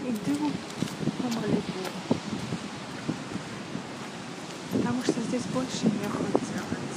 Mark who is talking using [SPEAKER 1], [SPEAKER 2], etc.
[SPEAKER 1] иду помолить Бога. Потому что здесь больше нехуй делать.